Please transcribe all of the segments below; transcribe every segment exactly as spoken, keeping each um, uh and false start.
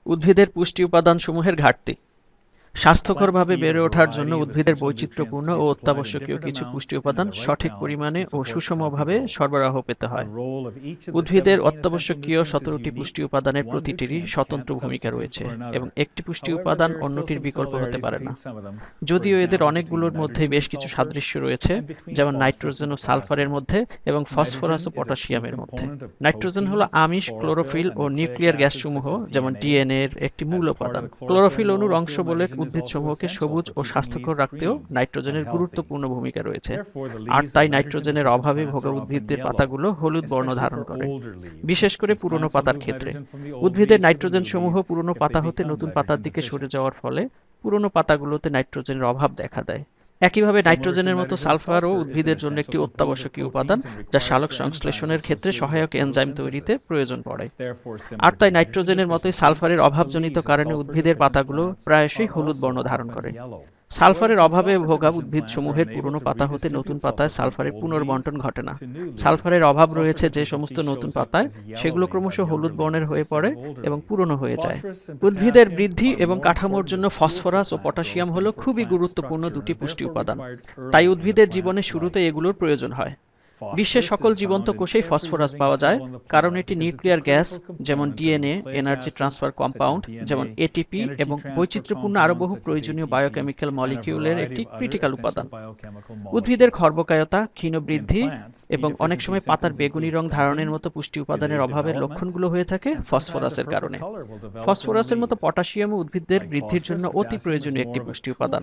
উদ্ভিদের পুষ্টি উপাদানসমূহের ঘাটতি। স্বাস্থ্যকরভাবে বেড়ে ওঠার জন্য উদ্ভিদের বৈচিত্র্যপূর্ণ ও অত্যাবশ্যকীয় কিছু পুষ্টি উপাদান সঠিক পরিমাণে ও সুষমভাবে সরবরাহ পেতে হয়। উদ্ভিদের অত্যাবশ্যকীয় সতেরোটি পুষ্টি উপাদানের প্রতিটিরই স্বতন্ত্র ভূমিকা রয়েছে এবং একটি পুষ্টি উপাদান অন্যটির বিকল্প হতে পারে না। যদিও এদের অনেকগুলোর মধ্যেই বেশ কিছু সাদৃশ্য রয়েছে, যেমন নাইট্রোজেন ও সালফারের মধ্যে এবং ফসফরাস ও পটাশিয়ামের মধ্যে। নাইট্রোজেন হলো আমিষ, ক্লোরোফিল ও নিউক্লিয়ার গ্যাসসমূহ যেমন ডিএনএ এর একটি মূল উপাদান। ক্লোরোফিল অণুর অংশ বলে উদ্ভিদসমূহকে সবুজ ও স্বাস্থ্যকর রাখতেও নাইট্রোজেনের গুরুত্বপূর্ণ ভূমিকা রয়েছে, আর তাই নাইট্রোজেনের অভাবে ভোগা উদ্ভিদের পাতাগুলো হলুদ বর্ণ ধারণ করে, বিশেষ করে পুরনো পাতার ক্ষেত্রে। উদ্ভিদের নাইট্রোজেন সমূহ পুরনো পাতা হতে নতুন পাতার দিকে সরে যাওয়ার ফলে পুরনো পাতাগুলোতে নাইট্রোজেনের অভাব দেখা দেয়। একইভাবে নাইট্রোজেনের মতো সালফারও উদ্ভিদের জন্য একটি অত্যাবশ্যকীয় উপাদান, যা সালোক সংশ্লেষণের ক্ষেত্রে সহায়ক এনজাইম তৈরিতে প্রয়োজন পড়ে। আর তাই নাইট্রোজেনের মতোই সালফারের অভাবজনিত কারণে উদ্ভিদের পাতাগুলো প্রায়শই হলুদ বর্ণ ধারণ করে। সালফারের অভাবে ভোগা উদ্ভিদসমূহের পুরনো পাতা হতে নতুন পাতায় সালফারের পুনর্বণ্টন ঘটে না। সালফারের অভাব রয়েছে যে সমস্ত নতুন পাতায়, সেগুলো ক্রমশ হলুদ বর্ণের হয়ে পড়ে এবং পুরনো হয়ে যায়। উদ্ভিদের বৃদ্ধি এবং কাঠামোর জন্য ফসফরাস ও পটাশিয়াম হলো খুবই গুরুত্বপূর্ণ দুটি পুষ্টি উপাদান, তাই উদ্ভিদের জীবনের শুরুতে এগুলোর প্রয়োজন হয়। বিশ্বের সকল জীবন্ত কোষেই ফসফরাস পাওয়া যায়, কারণ এটি নিউক্লিয়ার গ্যাস যেমন ডিএনএ, এনার্জি ট্রান্সফার কম্পাউন্ড যেমন এটিপি এবং বৈচিত্র্যপূর্ণ আরও বহু প্রয়োজনীয় বায়োকেমিক্যাল মলিকিউলের একটি ক্রিটিক্যাল উপাদান। উদ্ভিদের খর্বকায়তা, ক্ষীণ বৃদ্ধি এবং অনেক সময় পাতার বেগুনি রং ধারণের মতো পুষ্টি উপাদানের অভাবের লক্ষণগুলো হয়ে থাকে ফসফরাসের কারণে। ফসফরাসের মতো পটাশিয়ামও উদ্ভিদের বৃদ্ধির জন্য অতি প্রয়োজনীয় একটি পুষ্টি উপাদান।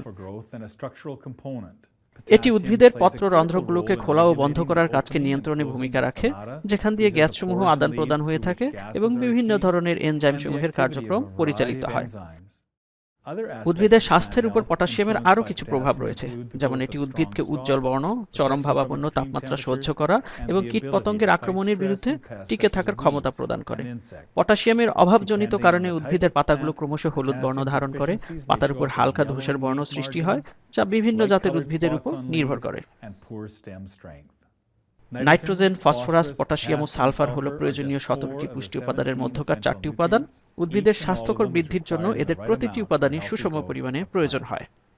এটি উদ্ভিদের পত্ররন্ধ্রগুলোকে খোলা ও বন্ধ করার কাজকে নিয়ন্ত্রণে ভূমিকা রাখে, যেখান দিয়ে গ্যাসসমূহ আদান প্রদান হয়ে থাকে এবং বিভিন্ন ধরনের এনজাইমসমূহের কার্যক্রম পরিচালিত হয়। উদ্ভিদের স্বাস্থ্যের উপর পটাশিয়ামের আরও কিছু প্রভাব রয়েছে, যেমন এটি উদ্ভিদকে উজ্জ্বল বর্ণ, চরম ভাবাপন্ন তাপমাত্রা সহ্য করা এবং কীটপতঙ্গের আক্রমণের বিরুদ্ধে টিকে থাকার ক্ষমতা প্রদান করে। পটাশিয়ামের অভাবজনিত কারণে উদ্ভিদের পাতাগুলো ক্রমশ হলুদ বর্ণ ধারণ করে, পাতার উপর হালকা ধূসর বর্ণ সৃষ্টি হয়, যা বিভিন্ন জাতের উদ্ভিদের উপর নির্ভর করে। নাইট্রোজেন, ফসফরাস, পটাশিয়াম ও সালফার হলো প্রয়োজনীয় সতেরোটি পুষ্টি উপাদানের মধ্যকার চারটি উপাদান। উদ্ভিদের স্বাস্থ্যকর বৃদ্ধির জন্য এদের প্রতিটি উপাদানই সুষম পরিমাণে প্রয়োজন হয়।